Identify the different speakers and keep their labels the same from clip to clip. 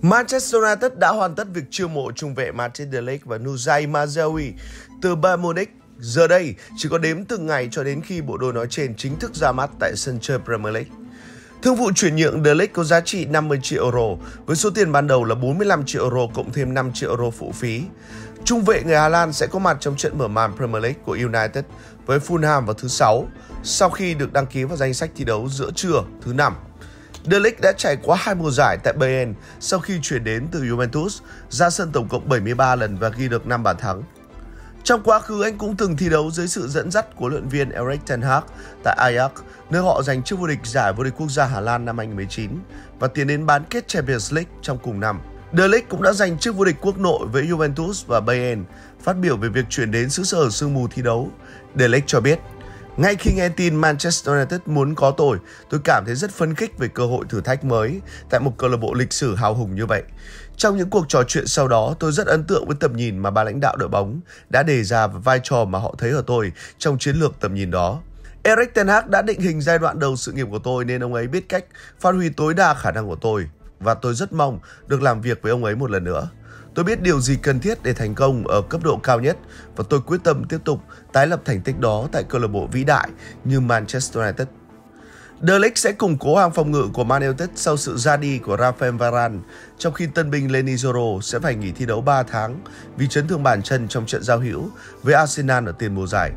Speaker 1: Manchester United đã hoàn tất việc chiêu mộ trung vệ Matthijs de Ligt và Nuzay Mazraoui từ Bayern Munich. Giờ đây, chỉ có đếm từng ngày cho đến khi bộ đôi nói trên chính thức ra mắt tại sân chơi Premier League. Thương vụ chuyển nhượng de Ligt có giá trị 50 triệu euro, với số tiền ban đầu là 45 triệu euro cộng thêm 5 triệu euro phụ phí. Trung vệ người Hà Lan sẽ có mặt trong trận mở màn Premier League của United với Fulham vào thứ Sáu, sau khi được đăng ký vào danh sách thi đấu giữa trưa thứ Năm. De Ligt đã trải qua 2 mùa giải tại Bayern sau khi chuyển đến từ Juventus, ra sân tổng cộng 73 lần và ghi được 5 bàn thắng. Trong quá khứ, anh cũng từng thi đấu dưới sự dẫn dắt của huấn luyện viên Erik ten Hag tại Ajax, nơi họ giành chức vô địch giải vô địch quốc gia Hà Lan năm 2019 và tiến đến bán kết Champions League trong cùng năm. De Ligt cũng đã giành chức vô địch quốc nội với Juventus và Bayern. Phát biểu về việc chuyển đến xứ sở sương mù thi đấu, De Ligt cho biết: "Ngay khi nghe tin Manchester United muốn có tôi cảm thấy rất phấn khích về cơ hội thử thách mới tại một câu lạc bộ lịch sử hào hùng như vậy. Trong những cuộc trò chuyện sau đó, tôi rất ấn tượng với tầm nhìn mà ban lãnh đạo đội bóng đã đề ra và vai trò mà họ thấy ở tôi trong chiến lược tầm nhìn đó. Erik ten Hag đã định hình giai đoạn đầu sự nghiệp của tôi nên ông ấy biết cách phát huy tối đa khả năng của tôi và tôi rất mong được làm việc với ông ấy một lần nữa. Tôi biết điều gì cần thiết để thành công ở cấp độ cao nhất và tôi quyết tâm tiếp tục tái lập thành tích đó tại câu lạc bộ vĩ đại như Manchester United." De Ligt sẽ củng cố hàng phòng ngự của Man United sau sự ra đi của Rafael Varane, trong khi tân binh Leny Yoro sẽ phải nghỉ thi đấu 3 tháng vì chấn thương bàn chân trong trận giao hữu với Arsenal ở tiền mùa giải.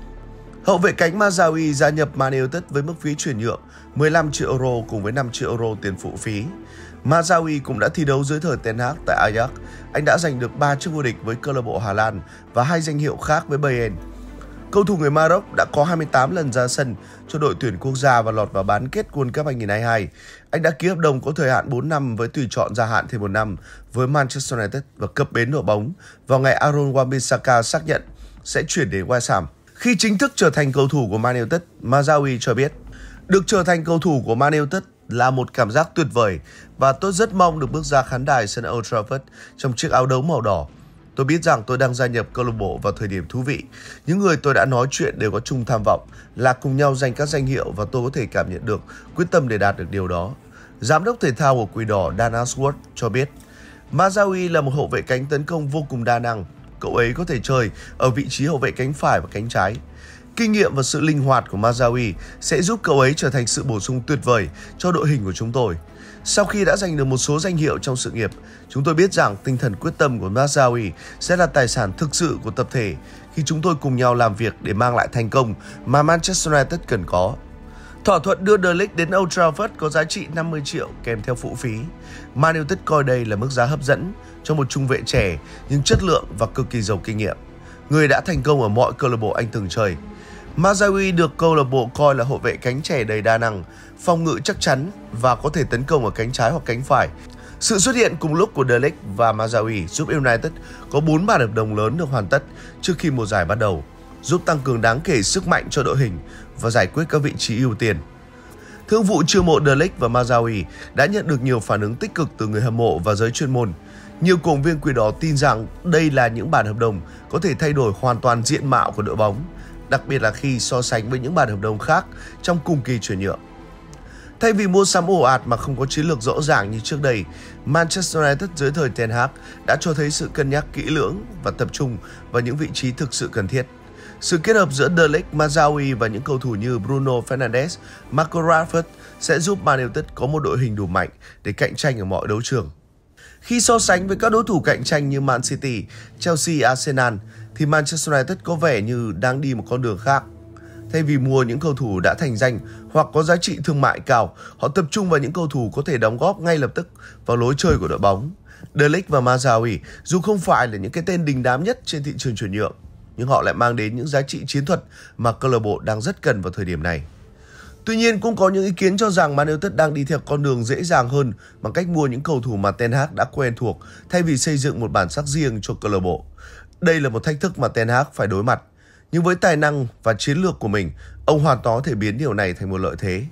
Speaker 1: Hậu vệ cánh Mazraoui gia nhập Man United với mức phí chuyển nhượng 15 triệu euro cùng với 5 triệu euro tiền phụ phí. Mazraoui cũng đã thi đấu dưới thời Ten Hag tại Ajax. Anh đã giành được 3 chức vô địch với câu lạc bộ Hà Lan và 2 danh hiệu khác với Bayern. Cầu thủ người Maroc đã có 28 lần ra sân cho đội tuyển quốc gia và lọt vào bán kết World Cup 2022. Anh đã ký hợp đồng có thời hạn 4 năm với tùy chọn gia hạn thêm 1 năm với Manchester United và cập bến đội bóng vào ngày Aaron Wan-Bissaka xác nhận sẽ chuyển đến West Ham. Khi chính thức trở thành cầu thủ của Man United, Mazraoui cho biết: "Được trở thành cầu thủ của Man United là một cảm giác tuyệt vời và tôi rất mong được bước ra khán đài sân Old Trafford trong chiếc áo đấu màu đỏ. Tôi biết rằng tôi đang gia nhập câu lạc bộ vào thời điểm thú vị. Những người tôi đã nói chuyện đều có chung tham vọng là cùng nhau giành các danh hiệu và tôi có thể cảm nhận được quyết tâm để đạt được điều đó." Giám đốc thể thao của Quỷ Đỏ Dan Ashworth cho biết Mazraoui là một hậu vệ cánh tấn công vô cùng đa năng. Cậu ấy có thể chơi ở vị trí hậu vệ cánh phải và cánh trái. Kinh nghiệm và sự linh hoạt của Mazraoui sẽ giúp cậu ấy trở thành sự bổ sung tuyệt vời cho đội hình của chúng tôi. Sau khi đã giành được một số danh hiệu trong sự nghiệp, chúng tôi biết rằng tinh thần quyết tâm của Mazraoui sẽ là tài sản thực sự của tập thể khi chúng tôi cùng nhau làm việc để mang lại thành công mà Manchester United cần có. Thỏa thuận đưa De Ligt đến Old Trafford có giá trị 50 triệu kèm theo phụ phí. Man United coi đây là mức giá hấp dẫn cho một trung vệ trẻ nhưng chất lượng và cực kỳ giàu kinh nghiệm, người đã thành công ở mọi câu lạc bộ anh từng chơi. Mazraoui được câu lạc bộ coi là hậu vệ cánh trẻ đầy đa năng, phòng ngự chắc chắn và có thể tấn công ở cánh trái hoặc cánh phải. Sự xuất hiện cùng lúc của De Ligt và Mazraoui giúp United có 4 bản hợp đồng lớn được hoàn tất trước khi mùa giải bắt đầu, giúp tăng cường đáng kể sức mạnh cho đội hình và giải quyết các vị trí ưu tiên. Thương vụ chiêu mộ De Ligt và Mazraoui đã nhận được nhiều phản ứng tích cực từ người hâm mộ và giới chuyên môn. Nhiều cổ động viên Quỷ Đỏ tin rằng đây là những bản hợp đồng có thể thay đổi hoàn toàn diện mạo của đội bóng, đặc biệt là khi so sánh với những bản hợp đồng khác trong cùng kỳ chuyển nhượng. Thay vì mua sắm ồ ạt mà không có chiến lược rõ ràng như trước đây, Manchester United dưới thời Ten Hag đã cho thấy sự cân nhắc kỹ lưỡng và tập trung vào những vị trí thực sự cần thiết. Sự kết hợp giữa De Ligt, Mazraoui và những cầu thủ như Bruno Fernandes, Marco Rashford sẽ giúp Man United có một đội hình đủ mạnh để cạnh tranh ở mọi đấu trường. Khi so sánh với các đối thủ cạnh tranh như Man City, Chelsea, Arsenal, thì Manchester United có vẻ như đang đi một con đường khác. Thay vì mua những cầu thủ đã thành danh hoặc có giá trị thương mại cao, họ tập trung vào những cầu thủ có thể đóng góp ngay lập tức vào lối chơi của đội bóng. De Ligt và Mazraoui dù không phải là những cái tên đình đám nhất trên thị trường chuyển nhượng, nhưng họ lại mang đến những giá trị chiến thuật mà câu lạc bộ đang rất cần vào thời điểm này. Tuy nhiên, cũng có những ý kiến cho rằng Man United đang đi theo con đường dễ dàng hơn bằng cách mua những cầu thủ mà Ten Hag đã quen thuộc thay vì xây dựng một bản sắc riêng cho câu lạc bộ. Đây là một thách thức mà Ten Hag phải đối mặt, nhưng với tài năng và chiến lược của mình, ông hoàn toàn có thể biến điều này thành một lợi thế.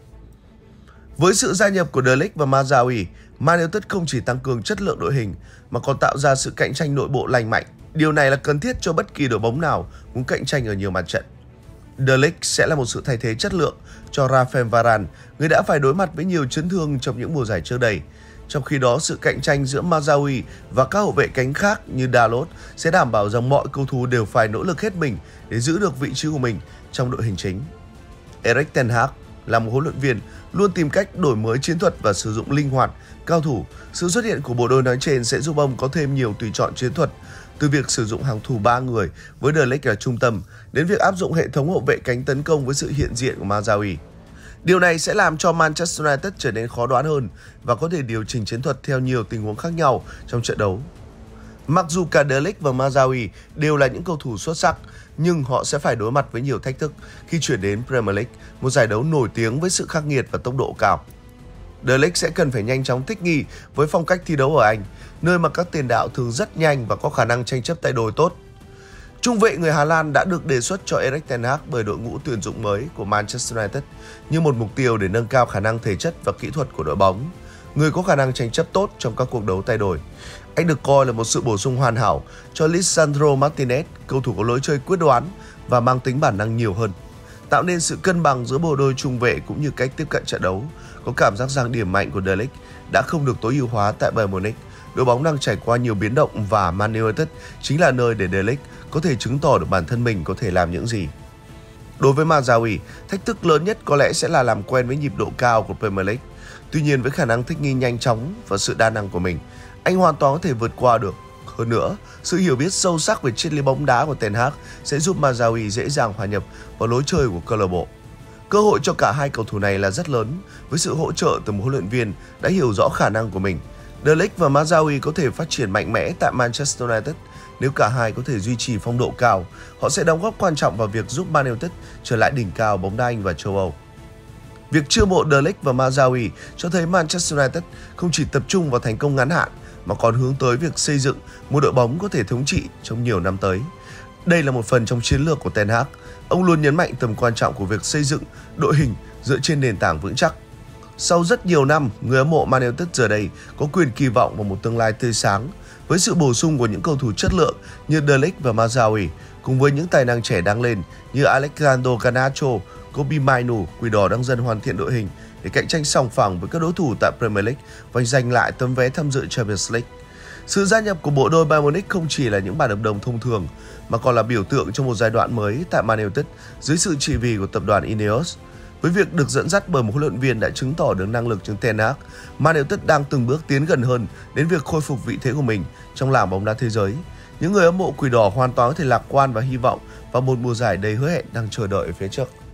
Speaker 1: Với sự gia nhập của De Ligt và Mazraoui, Man United không chỉ tăng cường chất lượng đội hình mà còn tạo ra sự cạnh tranh nội bộ lành mạnh. Điều này là cần thiết cho bất kỳ đội bóng nào muốn cạnh tranh ở nhiều mặt trận. De Ligt sẽ là một sự thay thế chất lượng cho Rafael Varane, người đã phải đối mặt với nhiều chấn thương trong những mùa giải trước đây. Trong khi đó, sự cạnh tranh giữa Mazraoui và các hậu vệ cánh khác như Dalot sẽ đảm bảo rằng mọi cầu thủ đều phải nỗ lực hết mình để giữ được vị trí của mình trong đội hình chính. Erik ten Hag là một huấn luyện viên luôn tìm cách đổi mới chiến thuật và sử dụng linh hoạt cao thủ. Sự xuất hiện của bộ đôi nói trên sẽ giúp ông có thêm nhiều tùy chọn chiến thuật, từ việc sử dụng hàng thủ 3 người với De Ligt là trung tâm đến việc áp dụng hệ thống hậu vệ cánh tấn công với sự hiện diện của Mazraoui. Điều này sẽ làm cho Manchester United trở nên khó đoán hơn và có thể điều chỉnh chiến thuật theo nhiều tình huống khác nhau trong trận đấu. Mặc dù cả De Ligt và Mazraoui đều là những cầu thủ xuất sắc, nhưng họ sẽ phải đối mặt với nhiều thách thức khi chuyển đến Premier League, một giải đấu nổi tiếng với sự khắc nghiệt và tốc độ cao. De Ligt sẽ cần phải nhanh chóng thích nghi với phong cách thi đấu ở Anh, nơi mà các tiền đạo thường rất nhanh và có khả năng tranh chấp tay đôi tốt. Trung vệ người Hà Lan đã được đề xuất cho Erik ten Hag bởi đội ngũ tuyển dụng mới của Manchester United như một mục tiêu để nâng cao khả năng thể chất và kỹ thuật của đội bóng. Người có khả năng tranh chấp tốt trong các cuộc đấu tay đôi. Anh được coi là một sự bổ sung hoàn hảo cho Lisandro Martinez, cầu thủ có lối chơi quyết đoán và mang tính bản năng nhiều hơn, tạo nên sự cân bằng giữa bộ đôi trung vệ cũng như cách tiếp cận trận đấu. Có cảm giác rằng điểm mạnh của De Ligt đã không được tối ưu hóa tại Bayern Munich. Đội bóng đang trải qua nhiều biến động và Man United chính là nơi để De Ligt có thể chứng tỏ được bản thân mình có thể làm những gì. Đối với Mazraoui, thách thức lớn nhất có lẽ sẽ là làm quen với nhịp độ cao của Premier League. Tuy nhiên, với khả năng thích nghi nhanh chóng và sự đa năng của mình, anh hoàn toàn có thể vượt qua được. Hơn nữa, sự hiểu biết sâu sắc về triết lý bóng đá của Ten Hag sẽ giúp Mazraoui dễ dàng hòa nhập vào lối chơi của câu lạc bộ. Cơ hội cho cả hai cầu thủ này là rất lớn với sự hỗ trợ từ một huấn luyện viên đã hiểu rõ khả năng của mình. De Ligt và Mazraoui có thể phát triển mạnh mẽ tại Manchester United. Nếu cả hai có thể duy trì phong độ cao, họ sẽ đóng góp quan trọng vào việc giúp Man United trở lại đỉnh cao bóng đá Anh và châu Âu. Việc chiêu mộ De Ligt và Mazraoui cho thấy Manchester United không chỉ tập trung vào thành công ngắn hạn mà còn hướng tới việc xây dựng một đội bóng có thể thống trị trong nhiều năm tới. Đây là một phần trong chiến lược của Ten Hag. Ông luôn nhấn mạnh tầm quan trọng của việc xây dựng đội hình dựa trên nền tảng vững chắc. Sau rất nhiều năm, người hâm mộ Man United giờ đây có quyền kỳ vọng vào một tương lai tươi sáng với sự bổ sung của những cầu thủ chất lượng như De Ligt và Mazraoui cùng với những tài năng trẻ đang lên như Alexandro Garnacho, Kobbie Mainoo. Quỷ đỏ đang dần hoàn thiện đội hình để cạnh tranh sòng phẳng với các đối thủ tại Premier League và giành lại tấm vé tham dự Champions League. Sự gia nhập của bộ đôi Bayern Munich không chỉ là những bản hợp đồng thông thường mà còn là biểu tượng cho một giai đoạn mới tại Man United dưới sự trị vì của tập đoàn Ineos. Với việc được dẫn dắt bởi một huấn luyện viên đã chứng tỏ được năng lực như Ten Hag, Man United đang từng bước tiến gần hơn đến việc khôi phục vị thế của mình trong làng bóng đá thế giới. Những người hâm mộ Quỷ đỏ hoàn toàn có thể lạc quan và hy vọng vào một mùa giải đầy hứa hẹn đang chờ đợi ở phía trước.